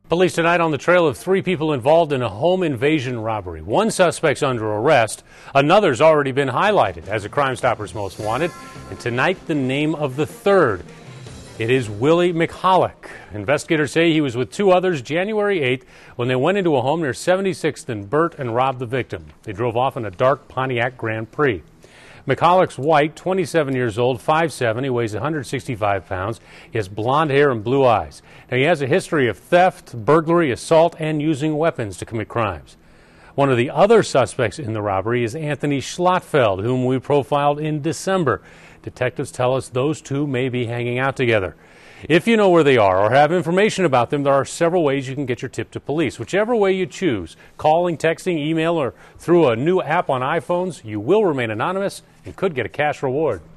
Police tonight on the trail of three people involved in a home invasion robbery. One suspect's under arrest. Another's already been highlighted as a Crime Stoppers Most Wanted. And tonight, the name of the third. It is Willie McCulloch. Investigators say he was with two others January 8th when they went into a home near 76th and Burt and robbed the victim. They drove off in a dark Pontiac Grand Prix. McCulloch's white, 27 years old, 5'7". He weighs 165 pounds. He has blonde hair and blue eyes. Now, he has a history of theft, burglary, assault, and using weapons to commit crimes. One of the other suspects in the robbery is Anthony Schlotfeld, whom we profiled in December. Detectives tell us those two may be hanging out together. If you know where they are or have information about them, there are several ways you can get your tip to police. Whichever way you choose, calling, texting, email, or through a new app on iPhones, you will remain anonymous and could get a cash reward.